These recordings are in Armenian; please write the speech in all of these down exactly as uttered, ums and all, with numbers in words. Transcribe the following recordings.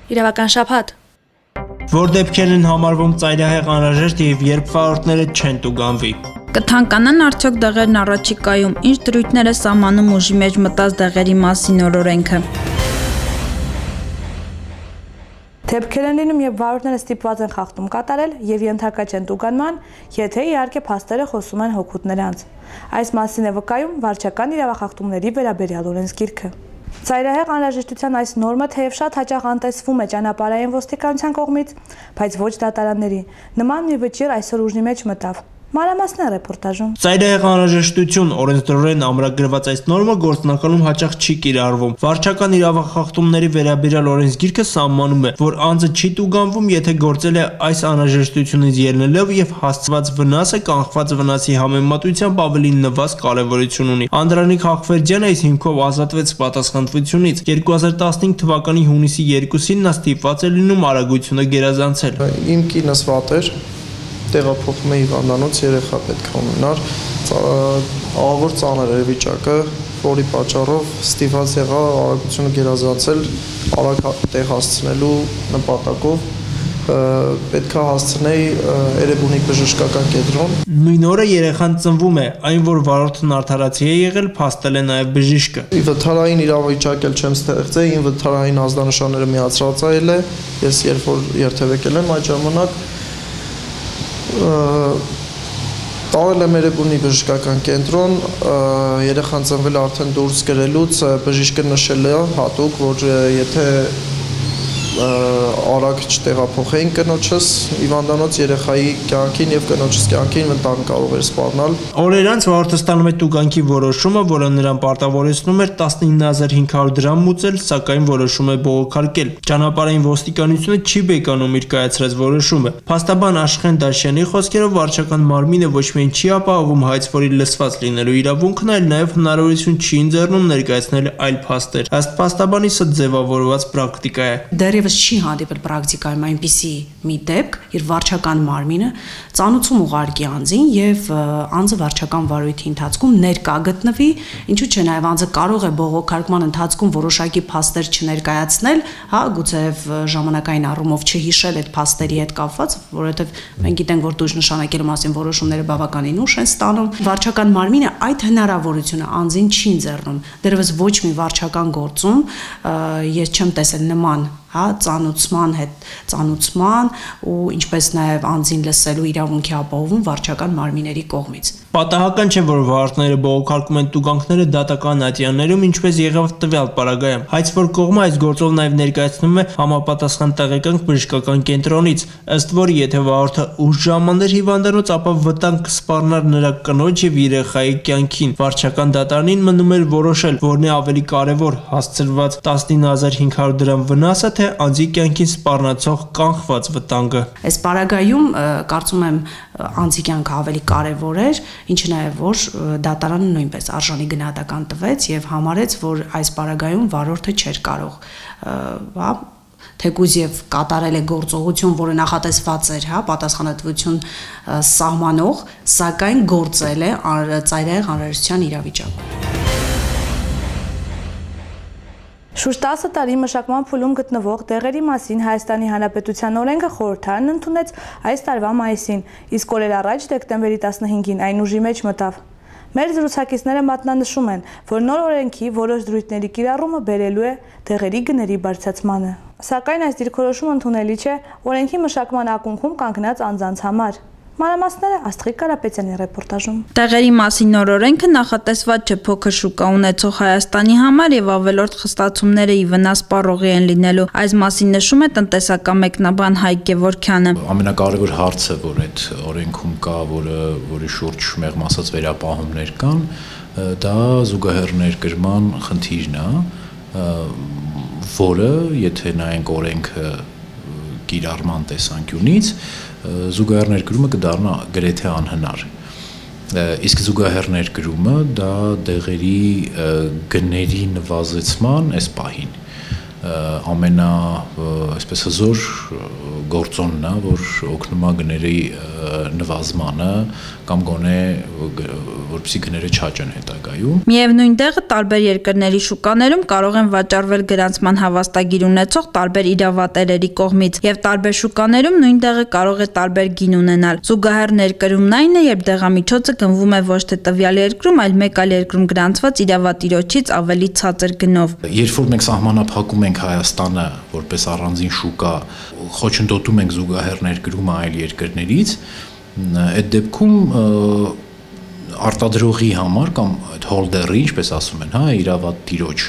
Իրավական շաբաթ։ Որ դեպքեր են համարվում ծայրահեղ անհրաժեշտ եւ երբ վարորդները չեն տուգանվի։ Կթանկանան արդյոք դեղերն առաջիկայում, ինչ դրույթներ է սահմանում ուժի մեջ մտած դեղերի մասին օրորենքը։ Դեպքեր են լինում, երբ վարորդները ստիպված են խախտում կատարել եւ ենթակա չեն տուգանման, եթե իհարկե փաստերը խոսում են հօգուտ նրանց։ Այս մասին է վկայում վարչական իրավախախտումների վերաբերյալ օրենսգիրքը։ Ծայրահեղ անհրաժեշտության այս նորմը թեև շատ հաճախ անտեսվում է ճանապարհային ոստիկանության կողմից, բայց ոչ դատարանների։ Նման մի վճիռ այսօր ուժի մեջ մտավ։ Մանրամասն ռեպորտաժում։ Ծայրահեղ անհրաժեշտություն օրենսդրորեն ամրագրված այս նորմը գործնականում հաճախ չի կիրառվում։ Վարչական իրավախախտումների վերաբերյալ օրենսգիրքը սահմանում է, որ անձը չի տուգանվում, եթե գործել է այս անհրաժեշտությունից ելնելով եւ հասցված վնասը կանխված վնասի համեմատությամբ ավելի նվազ կարեւորություն ունի։ Անդրանիկ Հախվերդյանը այս հիմքով ազատվեց պատասխանատվությունից։ երկու հազար տասնհինգ թվականի հունիսի երկուսին նա ստիպված է լինում արագությունը գերազանցել։ Իմ կինս վատ էր, տեղափոխում է հիվանդանոց, երեխա պետք է ունենար, ահավոր ծանր էր վիճակը, որի պատճառով ստիպված եղա արագությունը գերազանցել, արագ տեղ հասցնելու նպատակով պետք է հասցնեի Էրեբունի բժշկական կենտրոն։ Նույն օրը երեխան ծնվում է, այն որ վարորդն արդարացի է եղել, փաստել է նաև բժիշկը։ Վթարային իրավիճակ էլ չեմ ստեղծել, ին վթարային ազդանշանները միացրածայել է, ես երբ որ երթևեկել եմ այդ ժամանակ տարել եմ Էրեբունի բժշկական կենտրոն, երեխան ծնվել արդեն դուրս գրելուց բժիշկը նշել է հատուկ, որ եթե արագ չտեղափոխեին կնոջս հիվանդանոց երեխայի կյանքին եւ կնոջս կյանքին վտանգ կարող էր սպառնալ։ Օրեր անց վարորդը ստանում է տուգանքի որոշումը, որը նրան պարտավորեցնում էր տասնինը հազար հինգ հարյուր դրամ մուծել, սակայն որոշում է բողոքարկել։ Ճանապարհային ոստիկանությունը չի բեկանում իր կայացրած որոշումը։ Փաստաբան Աշխեն Դաշյանի խոսքերով վարչական մարմինը ոչ միայն չի ապահովում հայցվորի լսված լինելու իրավունքն, այլ նաեւ հնարավորություն չի ընձեռնում ներկայացնել այլ փաստեր։ Ըստ փաստաբանի սա ձևավորված պրակտիկա է։ Դեռևս չի հանդիպել պրակտիկայում այնպիսի մի դեպք, իր վարչական մարմինը ծանուցում ուղարկի անձին եւ անձը վարչական վարույթի ընթացքում ներկա գտնվի, ինչու՞ չէ նաեւ անձը կարող է բողոքարկման ընթացքում որոշակի փաստեր չներկայացնել, հա, գուցեև ժամանակային առումով չհիշել այդ փաստերի հետ կապված, որովհետեւ մենք գիտենք, որ դույժ նշանակելու մասին որոշումները բավականին ուշ են ստանում։ Վարչական մարմինը այդ հնարավորությունը անձին չի ընձեռնում։ Դեռևս ոչ մի վարչական գործում ես չեմ տեսել նման հա ծանուցման հետ ծանուցման ու ինչպես նաև անձին լսելու իրավունքի ապահովում վարչական մարմինների կողմից։ Պատահական չէ, որ վարորդները բողոքարկում են տուգանքները դատական ատյաններում, ինչպես եղավ տվյալ պարագայում։ Հայցվոր կողմը այս գործով նաև ներկայացնում է համապատասխան տեղեկանք բժշկական կենտրոնից, ըստ որի եթե վարորդը ուշ ժամաններ հիվանդանոց, ապա վտանգ կսպառնար նրա կնոջ եւ երեխայի կյանքին։ Վարչական դատարանին մնում էր որոշել, որն է ավելի կարևոր՝ հասցրված տասնինը հազար հինգ հարյուր դրամ վնասը, թե անձի կյանքին սպառնացող կանխված վտանգը։ Այս պարագայում կարծում եմ անձի կյանքը ավելի կարևոր էր, ինչը նաև որ դատարանը նույնպես արժանի գնահատական տվեց եւ համարեց, որ այս պարագայում վարորդը չէր կարող, հա, թեկուզ եւ կատարել է գործողություն, որը նախատեսված էր, հա, պատասխանատվություն սահմանող, սակայն գործել է ծայրահեղ անհրաժեշտության իրավիճակում։ Շուրջ տասը տարի մշակման փուլում գտնվող դեղերի մասին Հայաստանի Հանրապետության օրենքը խորհրդարանն ընդունեց այս տարվա մայիսին, իսկ օրեր առաջ դեկտեմբերի տասնհինգին այն ուժի մեջ մտավ։ Մեր զրուցակիցները մատնանշում են, որ նոր օրենքի որոշ դրույթների կիրառումը բերելու է դեղերի գների բարձրացմանը։ Սակայն այս դիրքորոշումը ընդունելի չէ օրենքի մշակման ակունքում կանգնած անձանց համար։ Մանրամասները Աստղիկ Կարապետյանի ռեպորտաժում։ Դեղերի մասին նոր օրենքը նախատեսված չէ փոքր շուկա ունեցող Հայաստանի համար եւ ավելորդ խստացումները ի վնաս սպառողի են լինելու։ Այս մասին նշում է տնտեսական մեկնաբան Հայկ Գևորգյանը։ Ամենակարևոր հարցը, որ այդ օրենքում կա, որը որի շուրջ մեղմ ասած վերապահումներ կան, դա զուգահեռ ներկրման խնդիրն է, որը եթե նայենք օրենքը կիրառման տեսանկյունից զուգահեռ ներկրումը կդառնա գրեթե անհնար։ Իսկ զուգահեռ ներկրումը դա դեղերի գների նվազեցման այս պահին ամենա այսպես հզոր գործոնն է, որ օգնում է գների նվազմանը կամ գոնե որպեսզի գները չաճեն հետագայում։ Միևնույն դեղը տարբեր երկրների շուկաներում կարող են վաճառվել գրանցման հավաստագիր ունեցող տարբեր իրավատերերի կողմից, եւ տարբեր շուկաներում նույն դեղը կարող է տարբեր գին ունենալ։ Զուգահեռ ներկրումն այն է, երբ դեղամիջոցը գնվում է ոչ թե տվյալ երկրում, այլ մեկ այլ երկրում գրանցված իրավատիրոջից ավելի ցածր գնով։ Երբ որ մենք սահմանափակում ենք Հայաստանը որպես առանձին շուկա, խոչընդոտում ենք զուգահեռ ներկրումը այլ երկրներից, այդ դեպքում արտադրողի համար կամ հոլդերի, ինչպես ասում են, հա, իրավատիրոջ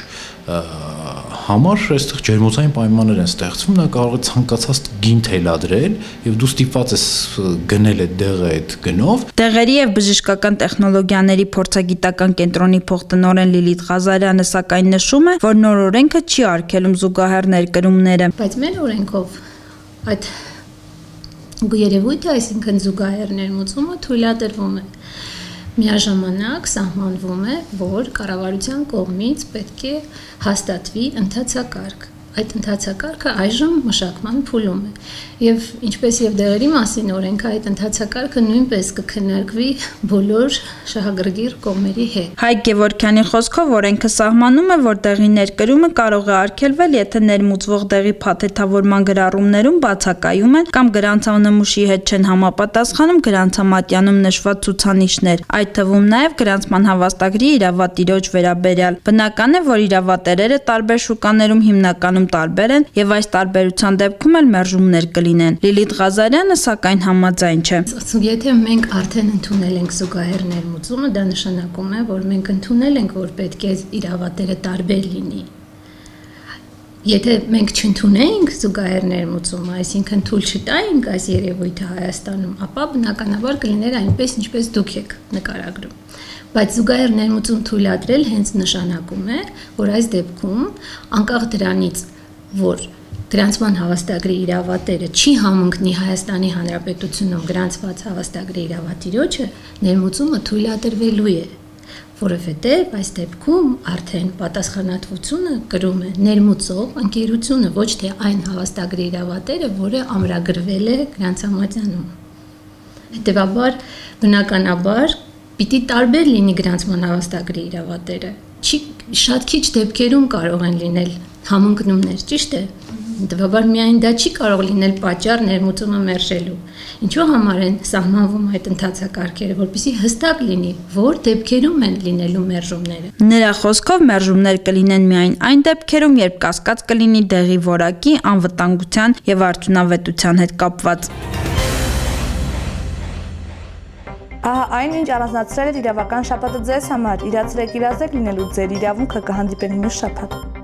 համար այստեղ ջերմոցային պայմաններ են ստեղծվում, նա կարող է ցանկացած գին թելադրել եւ դու ստիպված ես գնել այդ դեղը այդ գնով։ Դեղերի եւ բժշկական տեխնոլոգիաների փորձագիտական կենտրոնի փոխտնօրեն Լիլիթ Ղազարյանը սակայն նշում է, որ նոր օրենքը չի արգելում զուգահեռ ներկրումները։ Բայց մեր օրենքով այդ երևույթը, այսինքն զուգահեռ ներմուծումը թույլատրվում է։ Միաժամանակ սահմանվում է, որ կառավարության կողմից պետք է հաստատվի ընթացակարգ։ Այդ ընթացակարգը այժմ մշակման փուլում է։ Եվ ինչպես եւ դեղերի մասին օրենքը, այդ ընթացակարգը նույնպես կքննարկվի բոլոր շահագրգիռ կողմերի հետ։ Հայկ Գևորգյանի խոսքով օրենքը սահմանում է, որ դեղի ներկրումը կարող է արգելվել, եթե ներմուծվող դեղի փաթեթավորման գրառումներում բացակայում են կամ գրանցանմուշի հետ չեն համապատասխանում գրանցամատյանում նշված ցուցանիշներ, այդ թվում նաև գրանցման հավաստագրի իրավատիրոջ վերաբերյալ։ Բնական է, որ իրավատերերը տարբեր շուկաներում հիմնականում տարբեր են եւ այս տարբերության դեպքում էլ մերժումներ կլինեն։ Լիլիթ Ղազարյանը սակայն համաձայն չէ։ Եթե մենք արդեն ընդունել ենք զուգահեռ ներմուծումը, դա նշանակում է, որ մենք ընդունել ենք, որ պետք է իրավատերը տարբեր լինի։ Եթե մենք չընդունեինք զուգահեռ ներմուծումը, այսինքն թույլ չտայինք այս երևույթը Հայաստանում, ապա բնականաբար կլիներ այնպես, ինչպես դուք եք նկարագրում։ Բայց զուգահեռ ներմուծում թույլատրել հենց նշանակում է, որ այս դեպքում անկախ դրանից, որ գրանցման հավաստագրի իրավատերը չի համընկնի Հայաստանի Հանրապետությունում գրանցված հավաստագրի իրավատիրոջը, ներմուծումը թույլատրվելու է, որովհետև այս դեպքում արդեն պատասխանատվությունը կրում է ներմուծող ընկերությունը, ոչ թե այն հավաստագրի իրավատերը, որը ամրագրվել է գրանցամատյանում։ Հետևաբար, բնականաբար պիտի տարբեր լինի գրանցման հավաստագրի իրավատերը։ Չի շատ քիչ դեպքերում կարող են լինել համընկնումներ, ճիշտ է։ Հետևաբար միայն դա չի կարող լինել պատճառ ներմուծումը մերժելու։ Ինչու համար են սահմանվում այդ ընթացակարգերը, որպեսզի հստակ լինի, որ դեպքերում են լինելու մերժումները։ Նրա խոսքով մերժումներ կլինեն միայն այն դեպքերում, երբ կասկած կլինի դեղի որակի, անվտանգության եւ արդյունավետության հետ կապված։ Ահա այն, ինչ առանձնացրել է իրավական շաբաթը ձեզ համար, իրացրեք իրազեկ լինելու ձեր իրավունքը կհանդիպենք մյուս շաբաթ։